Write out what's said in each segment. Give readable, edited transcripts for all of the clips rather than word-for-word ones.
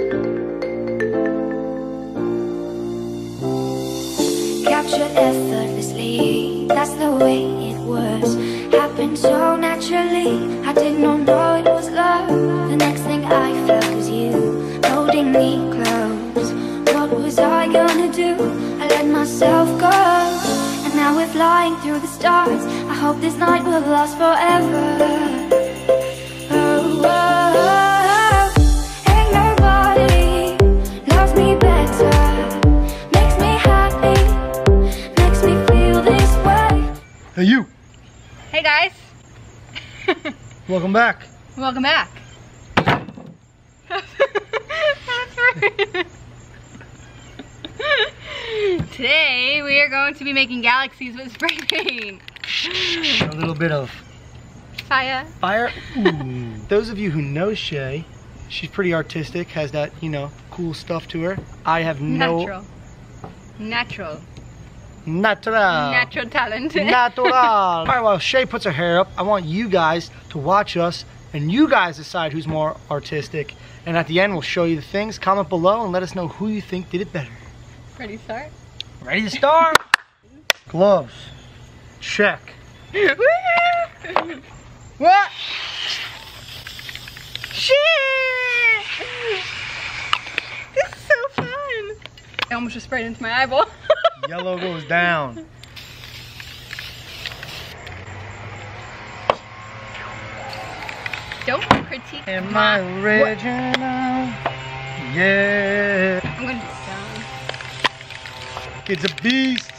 Captured effortlessly, that's the way it was. Happened so naturally, I did not know it was love. The next thing I felt was you, holding me close. What was I gonna do? I let myself go, and now we're flying through the stars. I hope this night will last forever. Oh, oh, oh. Ain't nobody loves me better. Makes me happy, makes me feel this way. Hey you! Hey guys! Welcome back. Welcome back. That's right. Today we are going to be making galaxies with spray paint. A little bit of Fire. fire. Ooh. Those of you who know Shay, she's pretty artistic, has that, you know, cool stuff to her. I have no... Natural talent. Natural. All right, while Shay puts her hair up, I want you guys to watch us, and you guys decide who's more artistic. And at the end, we'll show you the things. Comment below and let us know who you think did it better. Ready to start? Ready to start? Gloves. Check. What? Shit! This is so fun. I almost just sprayed into my eyeball. Yellow goes down. Don't critique Am my... I original? Yeah. I'm gonna do It's a beast.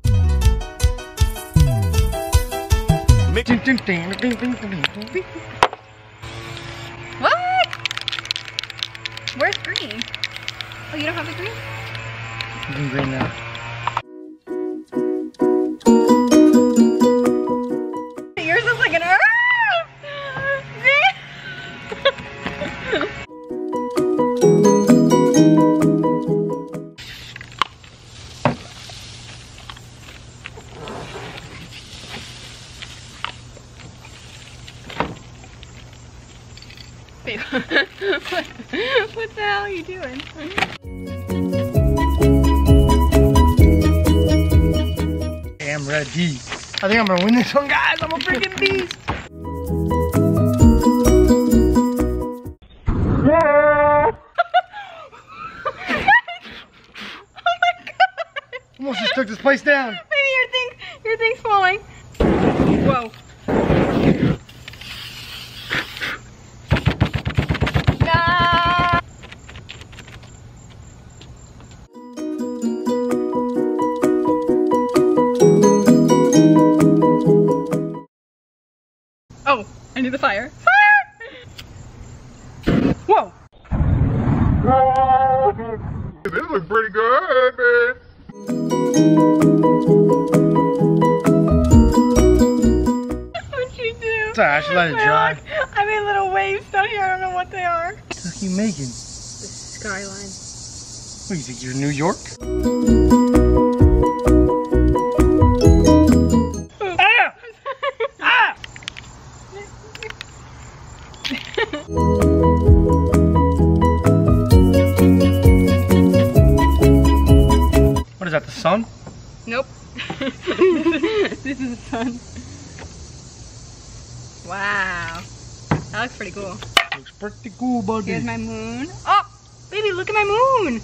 What? Where's green? Oh, you don't have the green? You can green now. Yours is like an Babe, what the hell are you doing? I'm ready. I think I'm gonna win this one, guys. I'm a freaking beast. Oh my god! Almost just took this place down. Maybe your thing's falling. Whoa. Nah. Oh, I need the fire. Fire! Whoa! This looks pretty good, man. What'd you do? Sorry, I should let it dry. I made little waves down here. I don't know what they are. What are you making? The skyline. What do you think, you're in New York? Ah! Ah! What is that, the sun? Nope. This is the sun. Wow. That looks pretty cool. Looks pretty cool, buddy. Here's my moon. Oh, baby, look at my moon.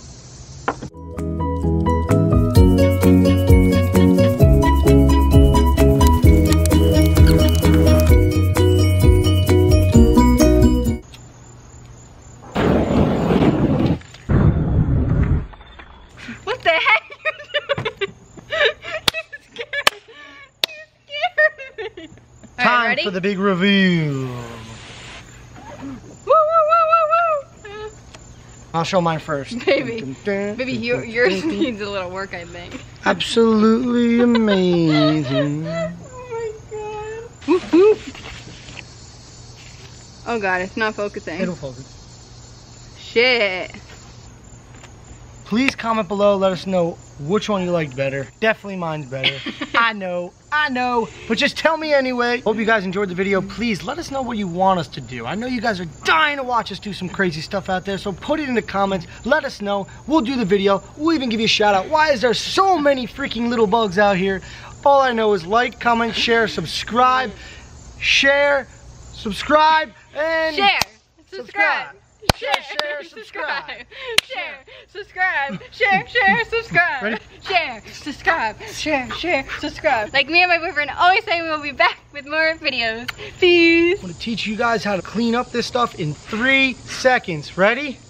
What the heck are you doing? You scared me. All right, Time ready? for the big reveal. Woo, woo, woo, woo, woo. I'll show mine first. Baby, Maybe yours needs a little work, I think. Absolutely amazing. Oh my god. Woof, woof. Oh god, it's not focusing. It'll focus. Shit. Please comment below, let us know which one you liked better. Definitely mine's better. I know. But just tell me anyway. Hope you guys enjoyed the video. Please let us know what you want us to do. I know you guys are dying to watch us do some crazy stuff out there, so put it in the comments. Let us know. We'll do the video. We'll even give you a shout out. Why is there so many freaking little bugs out here? All I know is like, comment, share, subscribe. Share, subscribe, and Share, subscribe. Share, subscribe. Share, subscribe. Share, subscribe. Ready? Share, subscribe. Share, subscribe. Like me and my boyfriend always say, we'll be back with more videos. Peace. I'm gonna teach you guys how to clean up this stuff in 3 seconds. Ready?